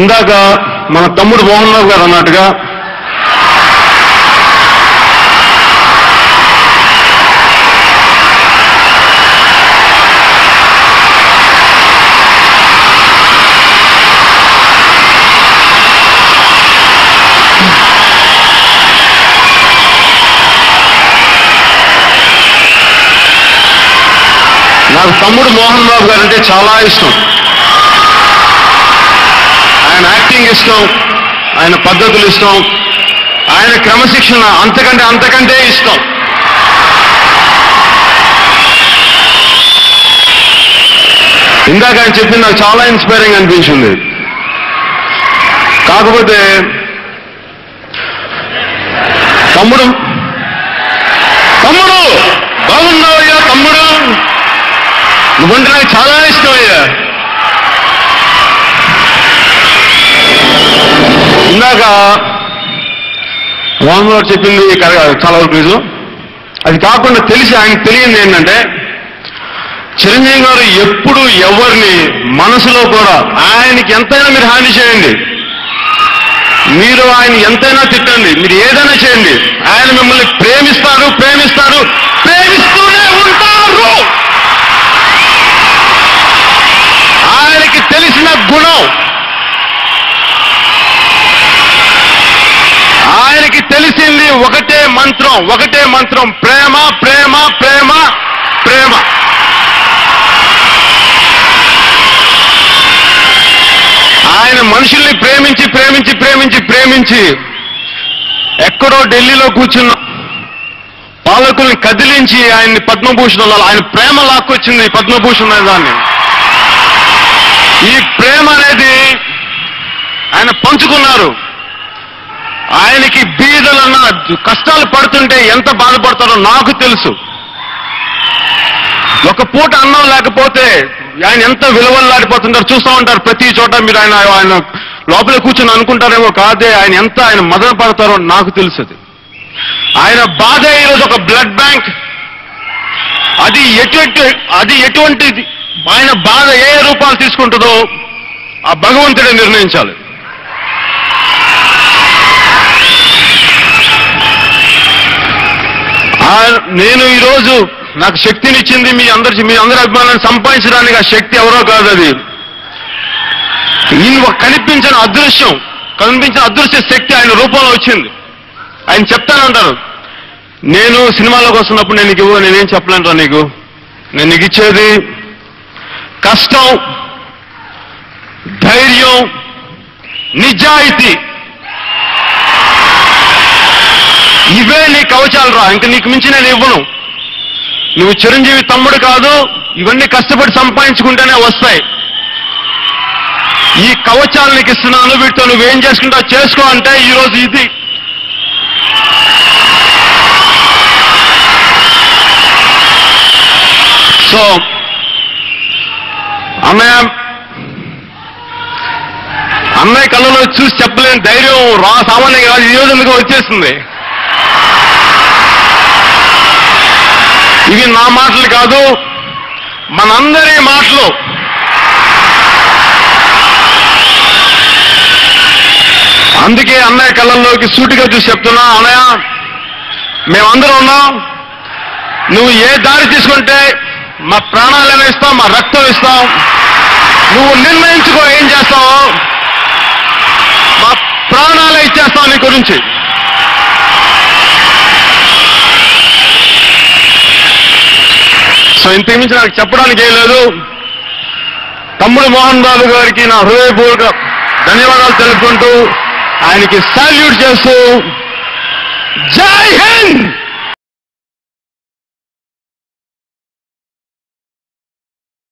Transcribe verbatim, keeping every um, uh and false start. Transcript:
ఇందాక మన తమ్ముడు మోహన్ రావు గారు అన్నట్టుగా నాకు తమ్ముడు మోహన్ బాబు గారు అంటే చాలా ఇష్టం. ఆయన యాక్టింగ్ ఇష్టం, ఆయన పద్ధతులు ఇష్టం, ఆయన క్రమశిక్షణ అంతకంటే అంతకంటే ఇష్టం. ఇందాక ఆయన చెప్పింది నాకు చాలా ఇన్స్పైరింగ్ అనిపించింది. కాకపోతే తమ్ముడు తమ్ముడు బాగున్నావయ్యా తమ్ముడు, నువ్వంటే నాకు చాలా ఇష్టం అయ్యా. ఇందాక మోహన్ గారు చెప్పింది చాలా వరకు నిజం. అది కాకుండా తెలిసి ఆయనకు తెలియంది ఏంటంటే, చిరంజీవి గారు ఎప్పుడు ఎవరిని మనసులో కూడా ఆయనకి ఎంతైనా మీరు హాని చేయండి, మీరు ఆయన ఎంతైనా తిట్టండి, మీరు ఏదైనా చేయండి, ఆయన మిమ్మల్ని ప్రేమిస్తారు ప్రేమిస్తారు ప్రేమిస్తూనే ఉంటారు. ఆయనకి తెలిసిన గుణం, ఆయనకి తెలిసింది ఒకటే మంత్రం, ఒకటే మంత్రం, ప్రేమ ప్రేమ ప్రేమ ప్రేమ. ఆయన మనుషుల్ని ప్రేమించి ప్రేమించి ప్రేమించి ప్రేమించి ఎక్కడో ఢిల్లీలో కూర్చున్న పాలకుల్ని కదిలించి ఆయన్ని పద్మభూషణ్, ఆయన ప్రేమ లాక్కొచ్చింది పద్మభూషణ్ అనే దాన్ని. ఈ ప్రేమ అనేది ఆయన పంచుకున్నారు. ఆయనకి బీదలన్న కష్టాలు పడుతుంటే ఎంత బాధపడతారో నాకు తెలుసు. ఒక పూట అన్నం లేకపోతే ఆయన ఎంత విలువలాడిపోతుంటారు చూస్తూ ఉంటారు ప్రతి చోట. మీరు ఆయన ఆయన లోపల కూర్చొని అనుకుంటారేమో, కాదే ఆయన ఎంత ఆయన మదన పడతారో నాకు తెలుసు. ఆయన బాధ ఈరోజు ఒక బ్లడ్ బ్యాంక్. అది ఎటువంటి అది ఎటువంటిది ఆయన బాధ ఏ రూపాలు తీసుకుంటుందో ఆ భగవంతుడే నిర్ణయించాలి. నేను ఈరోజు నాకు శక్తినిచ్చింది మీ అందరి మీ అందరి అభిమానాన్ని సంపాదించడానికి ఆ శక్తి ఎవరో కాదు, అది ఈయన కనిపించిన అదృశ్యం కనిపించిన అదృశ్య శక్తి ఆయన రూపంలో వచ్చింది. ఆయన చెప్తానంటారు, నేను సినిమాలోకి వస్తున్నప్పుడు నేను నీకు నేనేం చెప్పలేంటా నీకు, నేను నీకు ఇచ్చేది కష్టం, ధైర్యం, నిజాయితీ, ఇవే నీ కవచాలు రా, ఇంక నీకు మించి నేను ఇవ్వను. నువ్వు చిరంజీవి తమ్ముడు కాదు, ఇవన్నీ కష్టపడి సంపాదించుకుంటేనే వస్తాయి. ఈ కవచాలు నీకు ఇస్తున్నాను, వీటితో నువ్వేం చేసుకుంటావు చేసుకో అంటే ఈరోజు ఇది. సో అన్నయ్య అన్నయ్య కళ్ళలో చూసి చెప్పలేని ధైర్యం రా సామాన్యంగా కాదు, ఈ రోజు ఎందుకు వచ్చేస్తుంది. ఇవి నా మాటలు కాదు, మనందరి మాటలు. అందుకే అన్నయ్య కళ్ళల్లోకి సూటిగా చూసి చెప్తున్నా, అన్నయ్య మేమందరం ఉన్నాం, నువ్వు ఏ దారి తీసుకుంటే మా ప్రాణాలైనా ఇస్తాం, మా రక్తం ఇస్తాం, నువ్వు నిర్ణయించుకో ఏం చేస్తావో, మా ప్రాణాలే ఇచ్చేస్తావు నీ గురించి. సో ఇంతకు మించి నాకు చెప్పడానికి ఏం లేదు. తమ్ముడు మోహన్ బాబు గారికి నా హృదయపూర్వక ధన్యవాదాలు తెలుపుకుంటూ ఆయనకి సాల్యూట్ చేస్తూ జై హింద్.